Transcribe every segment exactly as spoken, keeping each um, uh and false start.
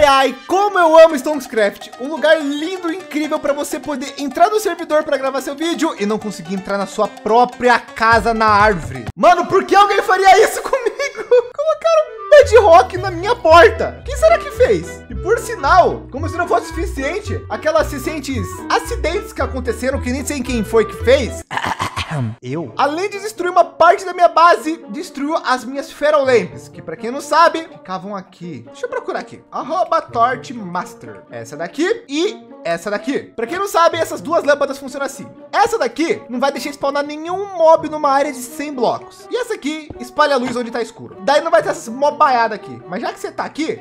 Ai, ai, como eu amo Stonkscraft. Um lugar lindo e incrível para você poder entrar no servidor para gravar seu vídeo e não conseguir entrar na sua própria casa na árvore. Mano, por que alguém faria isso comigo? Colocaram um bedrock na minha porta. Quem será que fez? E por sinal, como se não fosse suficiente, aquelas recentes acidentes que aconteceram, que nem sei quem foi que fez. Eu. Além de destruir uma parte da minha base, destruiu as minhas Feral Lamps, que para quem não sabe, ficavam aqui. Deixa eu procurar aqui. Arroba Torchmaster. Essa daqui e essa daqui. Para quem não sabe, essas duas lâmpadas funcionam assim. Essa daqui não vai deixar spawnar nenhum mob numa área de cem blocos. E essa aqui espalha a luz onde tá escuro. Daí não vai ter essas mobaiadas aqui. Mas já que você tá aqui,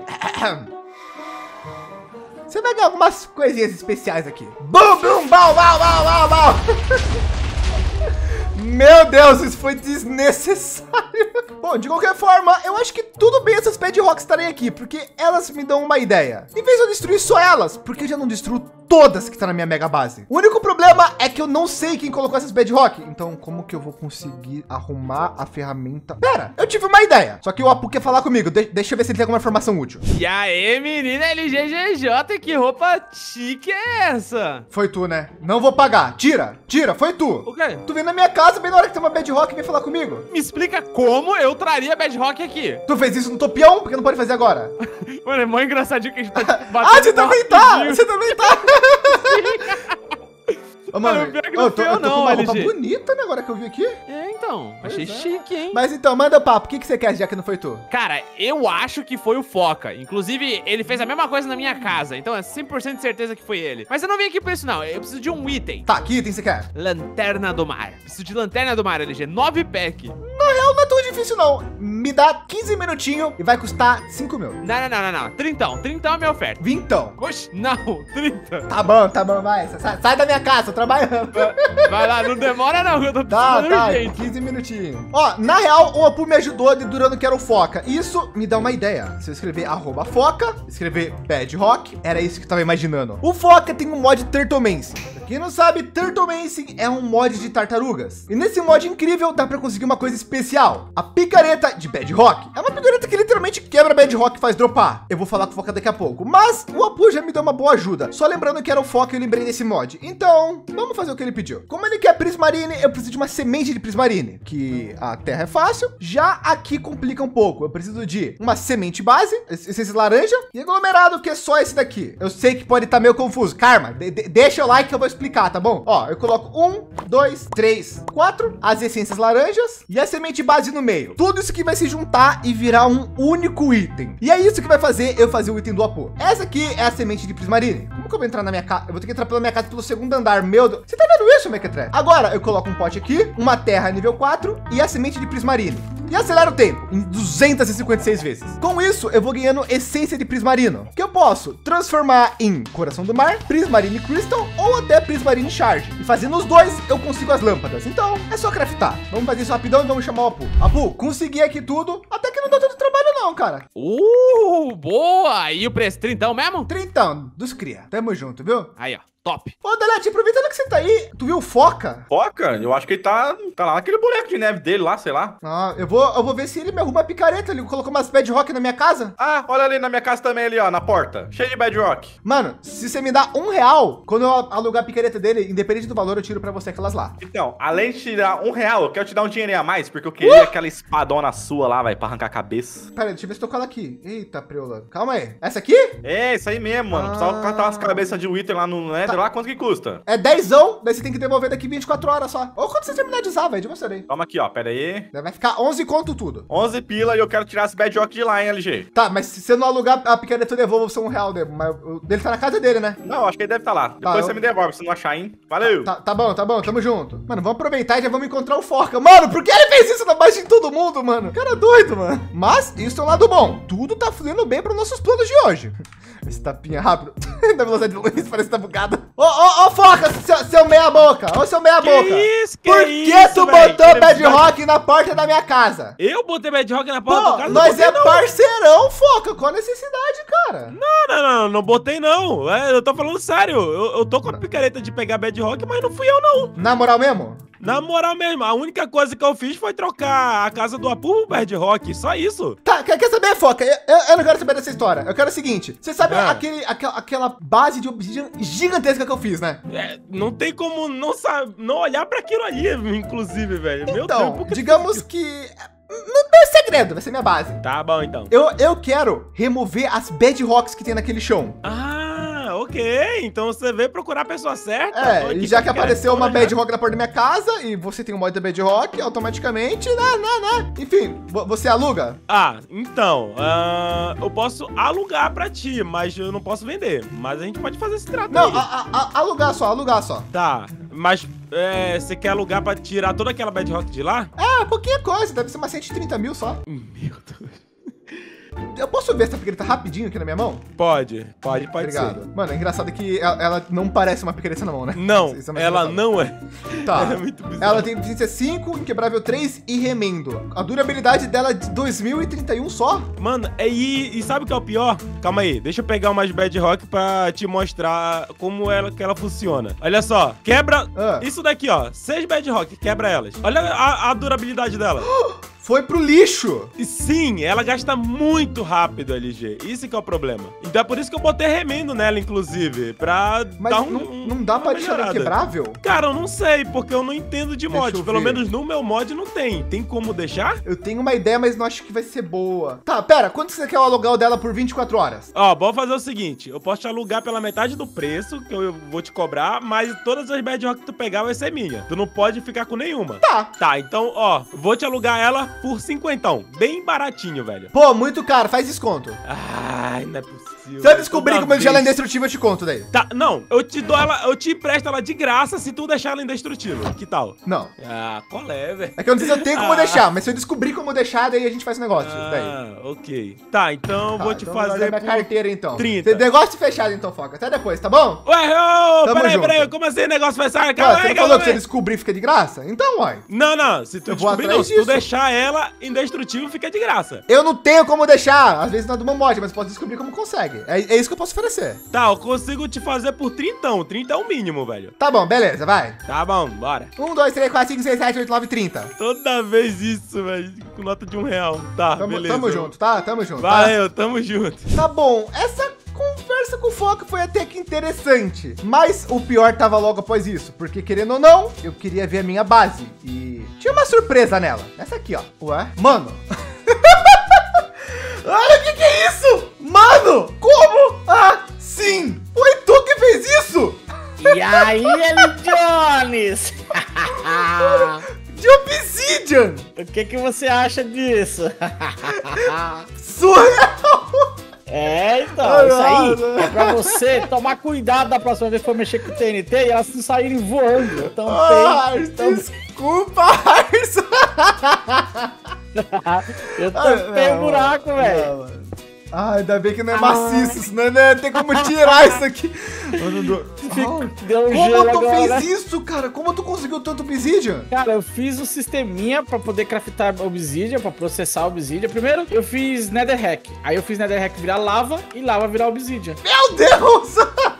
você vai ganhar algumas coisinhas especiais aqui. Bum, bum, bau, bau, bau, bau, bau. Meu Deus, isso foi desnecessário. Bom, de qualquer forma, eu acho que tudo bem essas bedrocks estarem aqui, porque elas me dão uma ideia. Em vez de eu destruir só elas, porque eu já não destruo todas que estão na minha mega base. O único problema é que eu não sei quem colocou essas bedrock. Então, como que eu vou conseguir arrumar a ferramenta? Pera, eu tive uma ideia. Só que o Apu quer falar comigo. De deixa eu ver se ele tem alguma informação útil. E aí, menina L G G J, que roupa chique é essa? Foi tu, né? Não vou pagar. Tira, tira, foi tu. O quê? Tu vem na minha casa bem na hora que tem uma bedrock e vem falar comigo. Me explica como eu traria bedrock aqui. Tu fez isso no Topião, porque não pode fazer agora. Mano, é mó engraçadinho que a gente tá batendo. Ah, você também tá! Você também tá! Ô, mano, mano, pior que eu não tô, eu eu tô não, com uma L G. roupa bonita, né, agora que eu vi aqui. É, então, achei Pois é. chique, hein? Mas então, manda o papo, o que, que você quer, já que não foi tu? Cara, eu acho que foi o Foca. Inclusive, ele fez a mesma coisa na minha casa. Então é cem por cento de certeza que foi ele. Mas eu não vim aqui pra isso, não. Eu preciso de um item. Tá, que item você quer? Lanterna do Mar. Preciso de Lanterna do Mar, L G. nove pack. Na real, não é tão difícil, não. Me dá quinze minutinhos e vai custar cinco mil. Não, não, não, não, não. Trintão. Trintão é minha oferta. Vintão. Oxe, não. trinta. Tá bom, tá bom, vai. Sai, sai da minha casa, tô trabalhando. Vai lá, não demora não, eu tô Tá, precisando tá, urgente. quinze minutinhos. Ó, na real, o Apu me ajudou dedurando que era o Foca. Isso me dá uma ideia. Se eu escrever arroba Foca, escrever bedrock, era isso que eu tava imaginando. O Foca tem um mod Turtlemancing. Pra quem não sabe, Turtlemancing é um mod de tartarugas. E nesse mod incrível dá pra conseguir uma coisa especial. A picareta de bedrock. É uma picareta que literalmente quebra bedrock e faz dropar. Eu vou falar com o Foca daqui a pouco. Mas o Apu já me deu uma boa ajuda. Só lembrando que era o Foca, eu lembrei desse mod. Então, vamos fazer o que ele pediu. Como ele quer Prismarine, eu preciso de uma semente de Prismarine, que a terra é fácil. Já aqui complica um pouco. Eu preciso de uma semente base, essência laranja, e aglomerado, que é só esse daqui. Eu sei que pode estar meio confuso. Karma, de de deixa o like que eu vou explicar, tá bom? Ó, eu coloco um, dois, três, quatro, as essências laranjas e a semente base no meio. Tudo isso aqui vai se juntar e virar um único item. E é isso que vai fazer eu fazer o item do Apu. Essa aqui é a semente de Prismarine. Como que eu vou entrar na minha casa? Eu vou ter que entrar pela minha casa pelo segundo andar. Meu Deus. Você tá vendo isso, Mequetrefe? Agora eu coloco um pote aqui, uma terra nível quatro e a semente de Prismarine. E acelera o tempo em duzentas e cinquenta e seis vezes. Com isso, eu vou ganhando essência de Prismarino, que eu posso transformar em Coração do Mar, Prismarine Crystal ou até Prismarine Charge. E fazendo os dois, eu consigo as lâmpadas. Então, é só craftar. Vamos fazer isso rapidão e vamos chamar o Apu. Apu, consegui aqui tudo. Até que não deu tanto trabalho não, cara. Uh, boa! E o preço? Trintão mesmo? Trintão dos cria. Tamo junto, viu? Aí, ó. Top. Ô, Delete, aproveitando que você tá aí, tu viu o Foca? Foca? Eu acho que ele tá, tá lá naquele boneco de neve dele lá, sei lá. Ah, eu vou, eu vou ver se ele me arruma a picareta. Ele colocou umas bedrock na minha casa. Ah, olha ali na minha casa também ali, ó, na porta. Cheio de bedrock. Mano, se você me dá um real, quando eu alugar a picareta dele, independente do valor, eu tiro pra você aquelas lá. Então, além de tirar um real, eu quero te dar um dinheirinho a mais, porque eu queria uh! aquela espadona sua lá, vai, pra arrancar a cabeça. Pera aí, deixa eu ver se tô com ela aqui. Eita, preula. Calma aí. Essa aqui? É, isso aí mesmo, mano. Ah. Precisava catar umas cabeças de Wither lá no Nether, Tá. lá, quanto que custa? É dezão, daí você tem que devolver daqui vinte e quatro horas só. Ou quando você terminar de usar, velho, de você aí. Toma aqui, ó, pera aí. Daí vai ficar onze conto tudo. onze pila e eu quero tirar esse bedrock de lá, hein, L G. Tá, mas se você não alugar a picareta, eu devolvo você um real dele. Mas o dele tá na casa dele, né? Não, acho que ele deve estar lá. Depois eu- você me devolve, se não achar, hein. Valeu. Tá, tá bom, tá bom, tamo junto. Mano, vamos aproveitar e já vamos encontrar o Foca. Mano, por que ele fez isso na base de todo mundo, mano? Cara doido, mano. Mas isso é um lado bom. Tudo tá fluindo bem para os nossos planos de hoje. Esse tapinha rápido. Da velocidade de luz, parece que tá bugado. Ô, ô, ô, Foca, seu, seu meia boca. Ô, seu meia boca. isso, que Por que isso, tu véi? botou Querendo bedrock na porta da minha casa? Eu botei bedrock na porta Pô, do cara, não nós botei, é não. parceirão, Foca. Qual a necessidade, cara? Não, não, não, não botei não. É, eu tô falando sério. Eu, eu tô com a picareta de pegar bedrock, mas não fui eu não. Na moral mesmo? Na moral mesmo, a única coisa que eu fiz foi trocar a casa do Apu pro Bad Rock, só isso. Tá, quer, quer saber, Foca? Eu, eu, eu não quero saber dessa história. Eu quero o seguinte, você sabe Ah. aquele, aquela, aquela base de obsidian gigantesca que eu fiz, né? É, não tem como não, saber, não olhar pra aquilo ali, inclusive, velho. Meu Deus, Então, por que digamos que... Não tem segredo, vai ser minha base. Tá bom, então. Eu, eu quero remover as bedrocks que tem naquele chão. Ah, ok. Então você veio procurar a pessoa certa. É, Olha e já que cara, apareceu uma olha. bedrock na porta da minha casa e você tem um mod da bedrock, automaticamente, né, né, né. Enfim, vo- você aluga? Ah, então, ah, eu posso alugar pra ti, mas eu não posso vender. Mas a gente pode fazer esse trato Não, aí. a, a- a- alugar só, alugar só. Tá, mas é, você quer alugar pra tirar toda aquela bedrock de lá? É, pouquinha coisa, deve ser umas cento e trinta mil só. Meu Deus. Eu posso ver essa picareta rapidinho aqui na minha mão? Pode, pode, pode Obrigado. ser. Mano, é engraçado que ela, ela não parece uma picareta na mão, né? Não, Isso é mais ela engraçado. não é. Tá. É muito bizarro. Ela tem resistência cinco, inquebrável três e remendo. A durabilidade dela é de dois mil e trinta e um só. Mano, é, e, e sabe o que é o pior? Calma aí, deixa eu pegar umas bedrock pra te mostrar como ela, que ela funciona. Olha só, quebra Ah. isso daqui, ó. Seis bedrock, quebra elas. Olha a, a durabilidade dela. Foi pro lixo. E sim, ela gasta muito rápido, L G. Isso que é o problema. Então é por isso que eu botei remendo nela, inclusive. Pra Mas dar um, não, um- não dá uma pra deixar ela melhorada. inquebrável? Cara, eu não sei, porque eu não entendo de Deixa mod. eu Pelo ver. menos no meu mod não tem. Tem como deixar? Eu tenho uma ideia, mas não acho que vai ser boa. Tá, pera, quanto você quer o aluguel dela por vinte e quatro horas? Ó, vamos fazer o seguinte. Eu posso te alugar pela metade do preço, que eu vou te cobrar, mas todas as bedrock que tu pegar vai ser minha. Tu não pode ficar com nenhuma. Tá. Tá, então, ó, vou te alugar ela por cinquentão. Bem baratinho, velho. Pô, muito caro, faz desconto. Ai, não é possível. Se eu descobrir Toda como deixar ela vez- indestrutível, eu te conto daí. Tá, não, eu te dou ela, eu te empresto ela de graça se tu deixar ela indestrutível. Que tal? Não. Ah, qual é, velho? É que eu não sei se eu tenho como Ah. deixar, mas se eu descobrir como deixar, daí a gente faz o negócio. daí. Ah, ok. Tá, então eu Tá, vou te então guarda fazer minha por... carteira, então. trinta. Tem negócio fechado, então, Foca. Até depois, tá bom? Ué, ô, Tamo peraí, junto. peraí, como assim negócio fechado? Ué, Calma você aí, não calma falou que você aí. descobrir fica de graça? Então, uai. Não, não, se tu Eu vou descobrir, atrás não, se tu disso. deixar ela indestrutível, fica de graça. Eu não tenho como deixar. Às vezes não é do meu mod, mas posso descobrir como consegue. É, é isso que eu posso oferecer. Tá, eu consigo te fazer por trintão, trinta é o mínimo, velho. Tá bom, beleza, vai. Tá bom, bora. um, dois, três, quatro, cinco, seis, sete, oito, nove, trinta. Toda vez isso, velho, com nota de um real. Tá, Tamo, beleza. tamo junto, tá? Tamo junto. Tá? Valeu, tamo junto. Tá bom, essa conversa com o Foca foi até que interessante, mas o pior tava logo após isso, porque querendo ou não, eu queria ver a minha base e tinha uma surpresa nela. Essa aqui, ó. Ué? Mano. Olha o que que é isso? Mano, como? Ah, sim. Foi tu que fez isso? E aí, L. Jones? De obsidian. O que, que você acha disso? Surreal. É, então, Ah, isso aí não. é pra você tomar cuidado da próxima vez que for mexer com o T N T e elas não saírem voando. Então Ah, tem. Então, desculpa, Arson. eu tampei o buraco, velho. Ah, ainda bem que não é maciço, senão não tem como tirar isso aqui. Deu um Como gelo tu agora. fez isso, cara? Como tu conseguiu tanto obsidian? Cara, eu fiz um sisteminha pra poder craftar obsidian, pra processar obsidian. Primeiro, eu fiz netherrack. Aí eu fiz netherrack virar lava e lava virar obsidian. Meu Deus!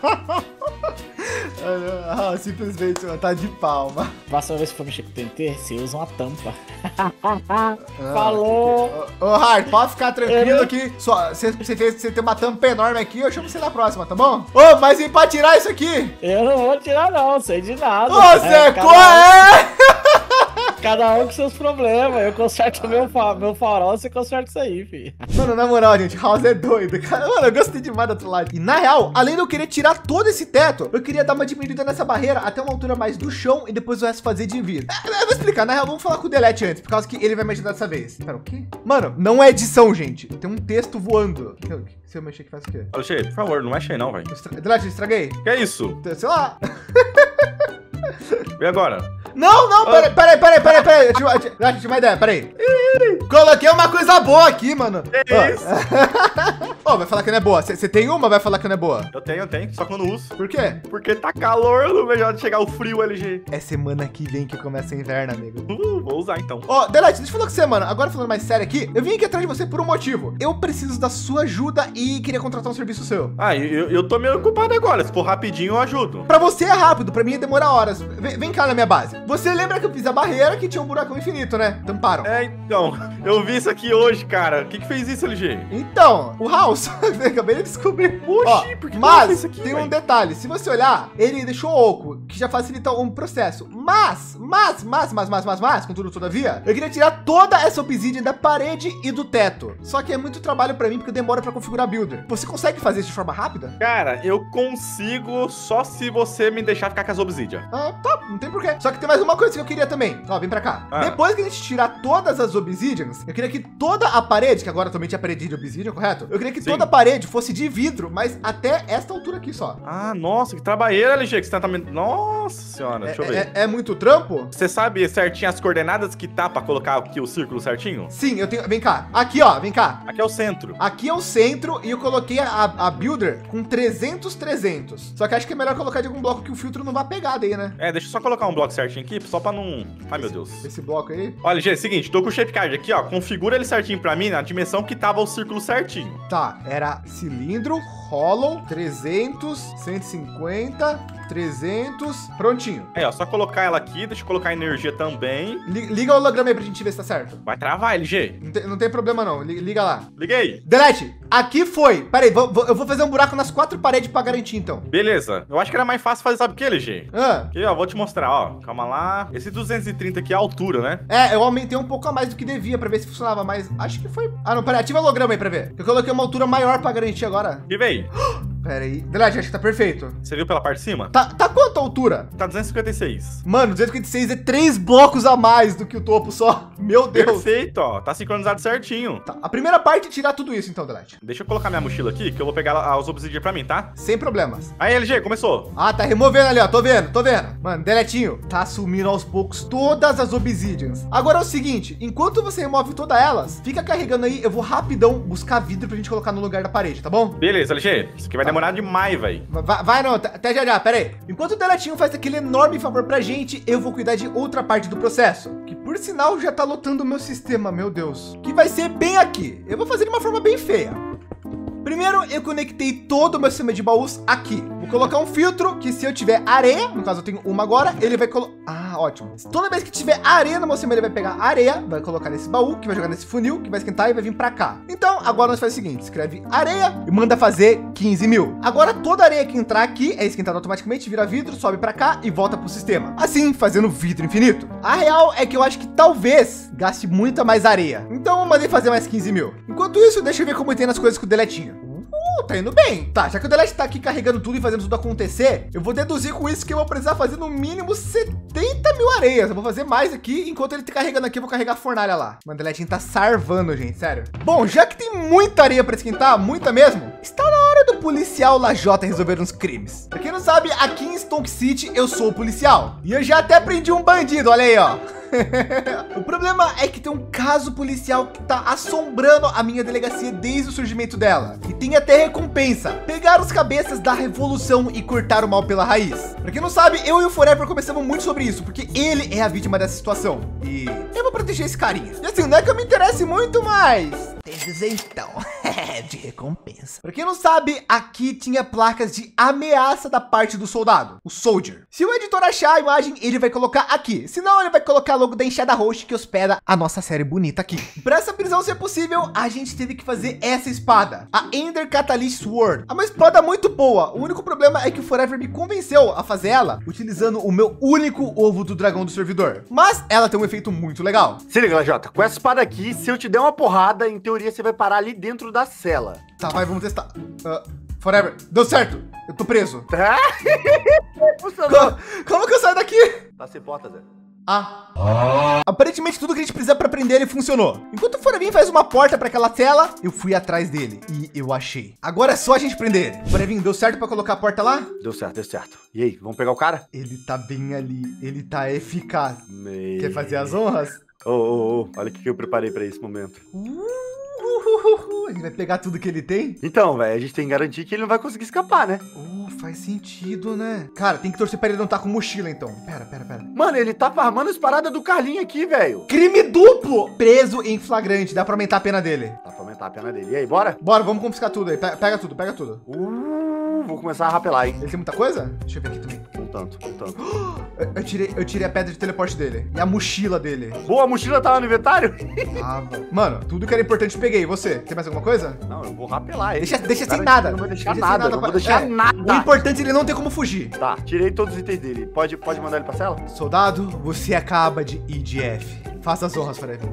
Ah, simplesmente tá de palma. Próxima vez que for mexer com o T N T, você usa uma tampa. Ah, Falou! Ô, ô, Hard, pode ficar tranquilo Eu- aqui. Só, você, você, tem, você tem uma tampa enorme aqui, eu chamo você na próxima, tá bom? Ô, mas e pra tirar isso aqui? Eu não vou tirar, não, sei de nada. Ô, Zé, cada qual é? Cada um com seus problemas. Eu conserto meu, fa meu farol, você conserta isso aí, filho. Mano, na moral, gente, House é doido, cara. Mano, eu gostei demais da outro lado. E na real, além de eu querer tirar todo esse teto, eu queria dar uma diminuída nessa barreira até uma altura mais do chão e depois o resto fazer de vidro. É, eu vou explicar, na real, vamos falar com o Delete antes, por causa que ele vai me ajudar dessa vez. Pera, o quê? Mano, não é edição, gente. Tem um texto voando. O que- Se eu mexer aqui, faz o quê? Alexandre, por favor, não mexe aí não, velho. Estra... Delete, eu estraguei? Que é isso? Sei lá. E agora? Não, não, peraí, peraí, peraí, peraí, peraí. Eu tive, eu tive, eu tive uma ideia, peraí. Coloquei uma coisa boa aqui, mano. Que Ó. isso? Ô, vai falar que não é boa. Você tem uma, vai falar que não é boa? Eu tenho, eu tenho, só que eu não uso. Por quê? Porque tá calor, não vejo a hora de chegar o frio, L G. É semana que vem que começa o inverno, amigo. Uh, vou usar então. Ó, oh, Delete, deixa eu falar com você, mano. Agora falando mais sério aqui, eu vim aqui atrás de você por um motivo. Eu preciso da sua ajuda e queria contratar um serviço seu. Ah, eu, eu tô meio ocupado agora. Se for rapidinho, eu ajudo. Pra você é rápido, pra mim demora horas. Vem, vem cá na minha base. Você lembra que eu fiz a barreira que tinha um buracão infinito, né? Tamparam. É, então. Eu vi isso aqui hoje, cara. O que que fez isso, L G? Então, o House, acabei de descobrir. Oxi, Ó, por que mas que fez isso aqui, tem véio? um detalhe. Se você olhar, ele deixou oco, que já facilita um processo. Mas, mas, mas, mas, mas, mas, mas, contudo, todavia, eu queria tirar toda essa obsidian da parede e do teto. Só que é muito trabalho pra mim, porque demora pra configurar builder. Você consegue fazer isso de forma rápida? Cara, eu consigo só se você me deixar ficar com as obsidian. Ah, tá, não tem porquê. Só que tem mais uma coisa que eu queria também. Ó, vem pra cá. Ah. Depois que a gente tirar todas as obsidians, eu queria que toda a parede, que agora atualmente é a parede de obsidian, correto? Eu queria que Sim. toda a parede fosse de vidro, mas até esta altura aqui só. Ah, nossa, que trabalheira, L G, que você tá também... Nossa senhora, deixa eu ver. É, é, é muito trampo? Você sabe certinho as coordenadas que tá pra colocar aqui o círculo certinho? Sim, eu tenho. Vem cá. Aqui, ó, vem cá. Aqui é o centro. Aqui é o centro e eu coloquei a, a builder com trezentos, trezentos. Só que acho que é melhor colocar de algum bloco que o filtro não vá pegar daí, né? É, deixa eu só colocar um bloco certinho aqui, só pra não... Ai, meu Deus. Esse bloco aí. Olha, G, é o seguinte, tô com o shape card aqui, ó. Configura ele certinho pra mim na dimensão que tava o círculo certinho. Tá, era cilindro, hollow, trezentos, cento e cinquenta, trezentos, prontinho. É, ó, só colocar ela aqui, deixa eu colocar energia também. Li- Liga o holograma aí pra gente ver se tá certo. Vai travar, L G. Não tem, não tem problema não, Li- liga lá. Liguei. Delete, aqui foi. Pera aí, vou- vou- eu vou fazer um buraco nas quatro paredes pra garantir então. Beleza. Eu acho que era mais fácil fazer, sabe o que, L G? Ah, Aqui, ó, vou te mostrar, ó. Calma lá. Esse duzentos e trinta aqui é a altura, né? é, eu aumentei um pouco a mais do que devia pra ver se funcionava, mas acho que foi... Ah, não, pera aí, ativa o holograma aí pra ver. Eu coloquei uma altura maior pra garantir agora. E veio. Pera aí. Delete, acho que tá perfeito. Você viu pela parte de cima? Tá, tá quanto a altura? Tá duzentos e cinquenta e seis. Mano, duzentos e cinquenta e seis é três blocos a mais do que o topo só. Meu Deus. Perfeito, ó. Tá sincronizado certinho. Tá, a primeira parte é tirar tudo isso então, Delete. Deixa eu colocar minha mochila aqui, que eu vou pegar os obsidian pra mim, tá? Sem problemas. Aí, L G, começou. Ah, tá removendo ali, ó. Tô vendo, tô vendo. Mano, Deletinho, tá assumindo aos poucos todas as obsidians. Agora é o seguinte, enquanto você remove todas elas, fica carregando aí, eu vou rapidão buscar vidro pra gente colocar no lugar da parede, tá bom? Beleza, L G. Isso aqui vai demorar demais, velho. Vai, vai não, até já já, pera aí. Enquanto o Deletinho faz aquele enorme favor pra gente, eu vou cuidar de outra parte do processo. Que por sinal já tá lotando o meu sistema, meu Deus. Que vai ser bem aqui. Eu vou fazer de uma forma bem feia. Primeiro, eu conectei todo o meu sistema de baús aqui. Vou colocar um filtro que se eu tiver areia, no caso eu tenho uma agora, ele vai colocar... Ah, ótimo. Toda vez que tiver areia no meu sistema, ele vai pegar areia, vai colocar nesse baú, que vai jogar nesse funil, que vai esquentar e vai vir pra cá. Então, agora nós faz o seguinte, escreve areia e manda fazer quinze mil. Agora, toda areia que entrar aqui é esquentada automaticamente, vira vidro, sobe pra cá e volta pro sistema. Assim, fazendo vidro infinito. A real é que eu acho que talvez gaste muita mais areia. Então, eu mandei fazer mais quinze mil. Enquanto isso, deixa eu ver como tem nas coisas com o Deletinho. Uh, tá indo bem. Tá, já que o Delete tá aqui carregando tudo e fazendo tudo acontecer, eu vou deduzir com isso que eu vou precisar fazer no mínimo setenta mil areias. Eu vou fazer mais aqui, enquanto ele tá carregando aqui, eu vou carregar a fornalha lá. Mano, o Deletinho tá sarvando, gente, sério. Bom, já que tem muita areia pra esquentar, muita mesmo, está na hora do policial Lajota resolver uns crimes. Pra quem não sabe, aqui em Stonk City eu sou o policial. E eu já até prendi um bandido, olha aí, ó. O problema é que tem um caso policial que tá assombrando a minha delegacia desde o surgimento dela. E tem até recompensa. Pegar os cabeças da revolução e cortar o mal pela raiz. Pra quem não sabe, eu e o Forever conversamos muito sobre isso, porque ele é a vítima dessa situação. E eu vou proteger esse carinha. E assim, não é que eu me interesse muito, mas... tem duzentão de recompensa. Pra quem não sabe, aqui tinha placas de ameaça da parte do soldado, o Soldier. Se o editor achar a imagem, ele vai colocar aqui. Senão, ele vai colocar logo da enxada roxa que hospeda a nossa série bonita aqui. Para essa prisão ser possível, a gente teve que fazer essa espada, a Ender Catalyst Sword. É uma espada muito boa. O único problema é que o Forever me convenceu a fazer ela utilizando o meu único ovo do dragão do servidor. Mas ela tem um efeito muito legal. Se liga, Lajota, com essa espada aqui, se eu te der uma porrada, em teoria você vai parar ali dentro da cela. Tá, vai, vamos testar. Uh, Forever, deu certo. Eu tô preso. Tá? Como, como que eu saio daqui? Tá sem porta, Zé. Ah. Aparentemente tudo que a gente precisa para prender ele funcionou. Enquanto o Forevinho faz uma porta para aquela cela, eu fui atrás dele e eu achei. Agora é só a gente prender ele. Forevinho, deu certo para colocar a porta lá? Deu certo, deu certo. E aí, vamos pegar o cara? Ele tá bem ali, ele tá eficaz. Me... Quer fazer as honras? Ô, ô, ô, olha o que eu preparei para esse momento. Uh, uh, uh, uh, A gente vai pegar tudo que ele tem? Então, velho, a gente tem que garantir que ele não vai conseguir escapar, né? Uh, faz sentido, né? Cara, tem que torcer pra ele não tá com mochila, então. Pera, pera, pera. Mano, ele tá farmando as paradas do Carlinho aqui, velho. Crime duplo! Preso em flagrante. Dá pra aumentar a pena dele. Dá pra aumentar a pena dele. E aí, bora? Bora, vamos confiscar tudo aí. Pega, pega tudo, pega tudo. Uh, vou começar a rapelar, hein? Ele tem muita coisa? Deixa eu ver aqui também. Um tanto, um tanto. Eu, eu tirei, eu tirei a pedra de teleporte dele. E a mochila dele. Boa, a mochila tava no inventário? Tava. Mano, tudo que era importante eu peguei. E você? Tem mais alguma coisa? Não, eu vou rapelar ele. Deixa, deixa sem Garantir nada. que eu Não vou deixar Deixa sem nada, não pra- vou deixar é, nada. O importante é ele não ter como fugir. Tá, tirei todos os itens dele. Pode, pode mandar ele pra cela? Soldado, você acaba de I D F. Faça as honras, Forever.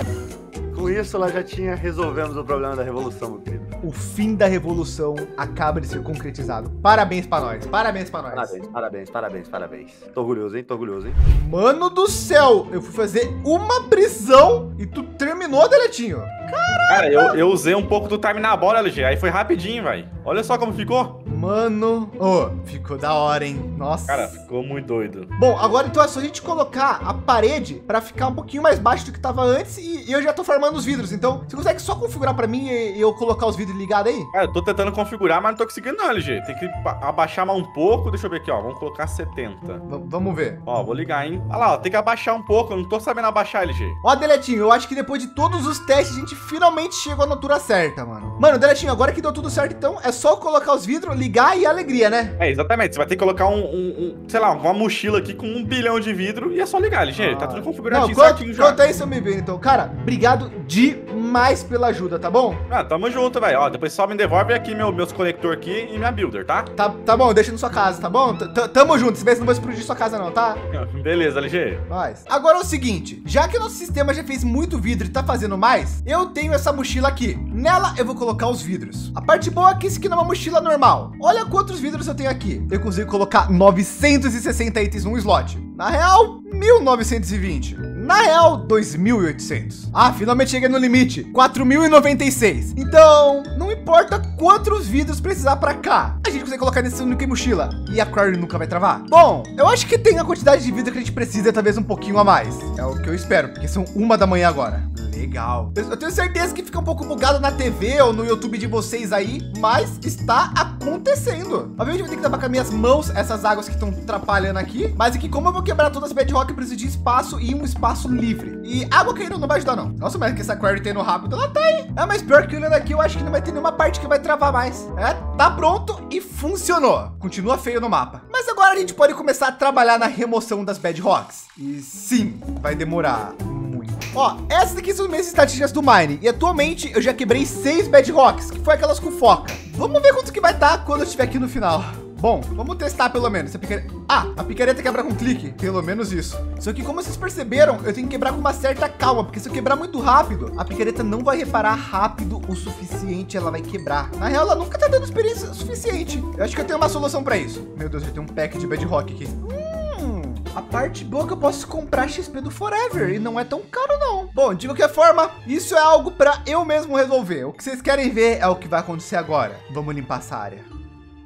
Com isso, ela já tinha resolvemos o problema da revolução, meu querido. O fim da revolução acaba de ser concretizado. Parabéns pra nós. Parabéns pra nós. Parabéns, parabéns, parabéns, parabéns. Tô orgulhoso, hein? Tô orgulhoso, hein? Mano do céu, eu fui fazer uma prisão e tu terminou, Deletinho. Cara, eu, eu usei um pouco do time na bola, L G. Aí foi rapidinho, velho. Olha só como ficou. Mano, ô, ficou da hora, hein? Nossa. Cara, ficou muito doido. Bom, agora então é só a gente colocar a parede pra ficar um pouquinho mais baixo do que tava antes e eu já tô formando os vidros. Então, você consegue só configurar pra mim e eu colocar os vidros ligados aí? Cara, eu tô tentando configurar, mas não tô conseguindo não, L G. Tem que ba- abaixar mais um pouco. Deixa eu ver aqui, ó. Vamos colocar setenta. V- vamos ver. Ó, vou ligar, hein. Olha lá, ó. Tem que abaixar um pouco. Eu não tô sabendo abaixar, L G. Ó, Deletinho, eu acho que depois de todos os testes, a gente finalmente chegou na altura certa, mano. Mano, Deletinho, agora que deu tudo certo, então, é só colocar os vidros, ligar e alegria, né? É, exatamente. Você vai ter que colocar um, um- um, sei lá, uma mochila aqui com um bilhão de vidro e é só ligar, L G. Tá tudo Não, configuradinho, quanto, certinho já. quanto é isso eu me vejo, então. Cara, obrigado demais pela ajuda, tá bom? Ah, tamo junto, velho. Ó, depois só me devolve aqui meu, meus conector aqui e minha builder, tá? Tá, tá bom, deixa na sua casa, tá bom? T- t- Tamo junto, se vê se não vou explodir sua casa não, tá? Beleza, L G. Nós. Agora é o seguinte, já que o nosso sistema já fez muito vidro e tá fazendo mais, eu tenho essa mochila aqui. Nela eu vou colocar os vidros. A parte boa é que isso aqui não é uma mochila normal. Olha quantos vidros eu tenho aqui. Eu consigo colocar novecentos e sessenta itens num slot. Na real, mil novecentos e vinte. Na real, dois mil e oitocentos. Ah, finalmente cheguei no limite. quatro mil e noventa e seis. Então, não importa quantos vidros precisar pra cá. A gente consegue colocar nesse único mochila. E a Quarry nunca vai travar. Bom, eu acho que tem a quantidade de vidro que a gente precisa, talvez um pouquinho a mais. É o que eu espero, porque são uma da manhã agora. Legal. Eu, eu tenho certeza que fica um pouco bugado na T V ou no YouTube de vocês aí, mas está acontecendo. Obviamente eu vou ter que tapar com as minhas mãos essas águas que estão atrapalhando aqui, mas aqui como eu vou quebrar todas as bedrock, eu preciso de espaço e um espaço livre. E água caindo não vai ajudar não. Nossa, mas que essa Quarry tendo rápido, ela tá aí. É, mas pior que olhando aqui, eu acho que não vai ter nenhuma parte que vai travar mais. É, tá pronto e funcionou. Continua feio no mapa. Mas agora a gente pode começar a trabalhar na remoção das bedrocks. E sim, vai demorar muito. Ó, essas aqui são minhas estatísticas do Mine. E atualmente eu já quebrei seis bedrocks, que foi aquelas com foca. Vamos ver quanto que vai estar quando eu estiver aqui no final. Bom, vamos testar pelo menos. A picareta... Ah, a picareta quebra com clique. Pelo menos isso. Só que como vocês perceberam, eu tenho que quebrar com uma certa calma. Porque se eu quebrar muito rápido, a picareta não vai reparar rápido o suficiente. Ela vai quebrar. Na real, ela nunca tá dando experiência suficiente. Eu acho que eu tenho uma solução para isso. Meu Deus, eu tenho um pack de bedrock aqui. Hum, a parte boa é que eu posso comprar X P do Forever. E não é tão caro não. Bom, de qualquer forma, isso é algo para eu mesmo resolver. O que vocês querem ver é o que vai acontecer agora. Vamos limpar essa área.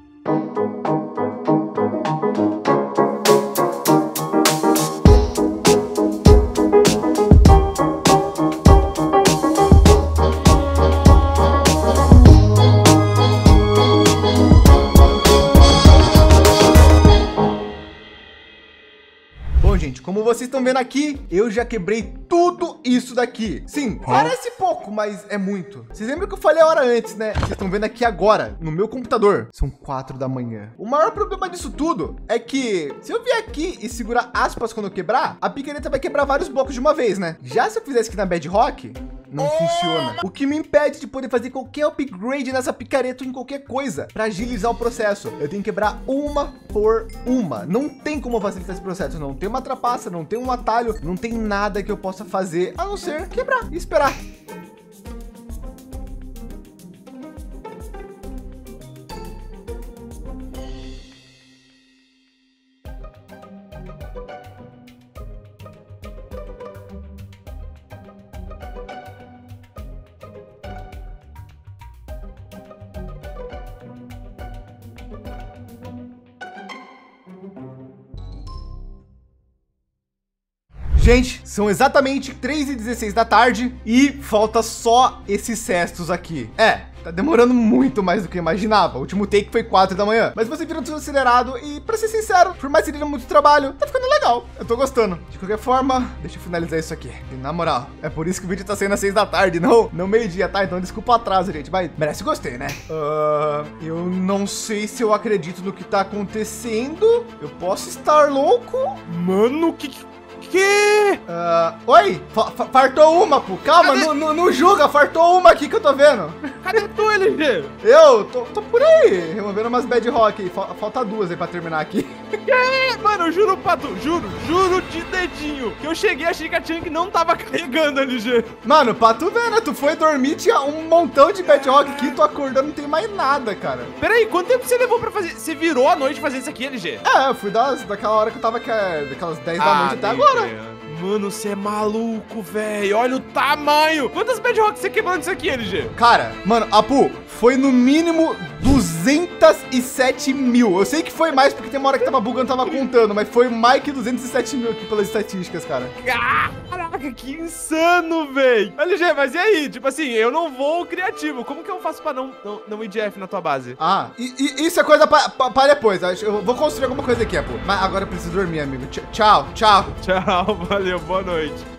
Gente, como vocês estão vendo aqui, eu já quebrei tudo isso daqui. Sim, parece pouco, mas é muito. Vocês lembram que eu falei a hora antes, né? Vocês estão vendo aqui agora, no meu computador. São quatro da manhã. O maior problema disso tudo é que se eu vier aqui e segurar aspas quando eu quebrar, a picareta vai quebrar vários blocos de uma vez, né? Já se eu fizesse aqui na bedrock, não funciona. O que me impede de poder fazer qualquer upgrade nessa picareta ou em qualquer coisa para agilizar o processo. Eu tenho que quebrar uma por uma. Não tem como facilitar esse processo. Não tem uma trapaça, não tem um atalho, não tem nada que eu possa fazer a não ser quebrar e esperar. Gente, são exatamente três e dezesseis da tarde e falta só esses cestos aqui. É, tá demorando muito mais do que eu imaginava. O último take foi quatro da manhã. Mas você vira tudo acelerado e, pra ser sincero, por mais que tenha muito trabalho, tá ficando legal. Eu tô gostando. De qualquer forma, deixa eu finalizar isso aqui. E, na moral, é por isso que o vídeo tá saindo às seis da tarde, não, não meio-dia, tá? Então desculpa o atraso, gente. Mas merece gostei, né? Uh, eu não sei se eu acredito no que tá acontecendo. Eu posso estar louco? Mano, que... Que? Uh, oi? Fa fa fartou uma, pô. Calma, não, não, não julga. Fartou uma aqui que eu tô vendo. Cadê tu, L G? Eu tô, tô por aí, removendo umas bad rock. Fal falta duas aí pra terminar aqui. Que? Mano, eu juro pra tu, juro, juro de dedinho, que eu cheguei, achei que a Chunk não tava carregando, L G. Mano, pra tu ver, né? Tu foi dormir, tinha um montão de bad rock aqui, tu acordando, não tem mais nada, cara. Pera aí, quanto tempo você levou pra fazer? Você virou a noite fazer isso aqui, L G? É, eu fui das, daquela hora que eu tava, que é, daquelas dez da noite até agora. Mano, você é maluco, velho. Olha o tamanho. Quantas bad rock você quebrou disso aqui, L G? Cara, mano, Apu, foi no mínimo duzentos e sete mil. Eu sei que foi mais porque tem uma hora que tava bugando, tava contando, mas foi mais que duzentos e sete mil aqui pelas estatísticas, cara. Caraca, que insano, velho. L G, mas e aí? Tipo assim, eu não vou criativo. Como que eu faço pra não, não, não ir de F na tua base? Ah, e, e isso é coisa pra, pra, pra depois. Eu vou construir alguma coisa aqui, Apu. Mas agora eu preciso dormir, amigo. Tchau, tchau. Tchau, valeu, boa noite.